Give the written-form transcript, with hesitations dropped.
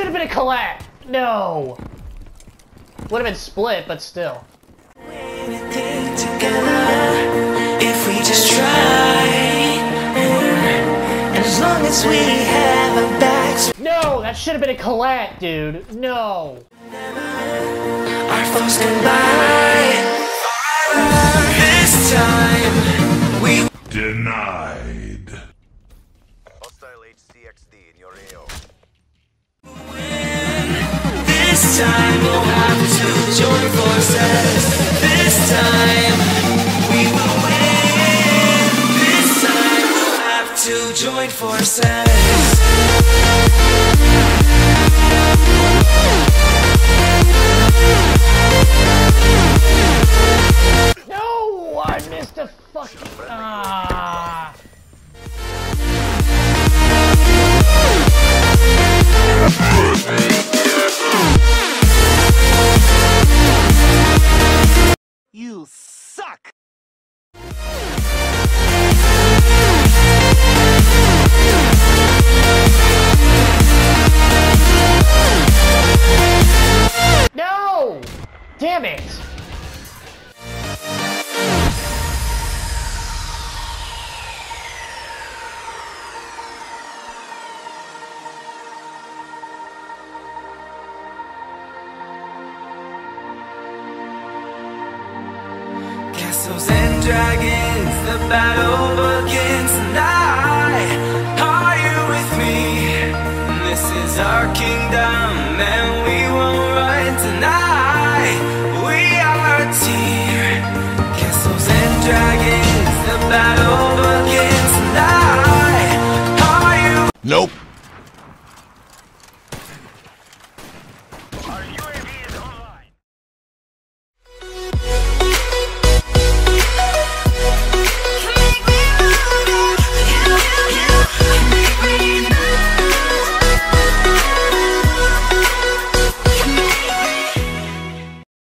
should have been a collab. No. Would have been split, but still. Anything together if we just try. As long as we have our backs. No, that should have been a collat, dude. No. Our phones stand by. This time we Denied. Hostile HCXD in your AO. This time we'll have to join forces. This time we will win. This time we'll have to join forces. No, I missed a fucking. Ah. You suck! No! Damn it! Castles and dragons, the battle begins tonight. Are you with me? This is our kingdom, and we won't run tonight. We are a team. Castles and dragons, the battle begins tonight. Are you? Nope. Are you a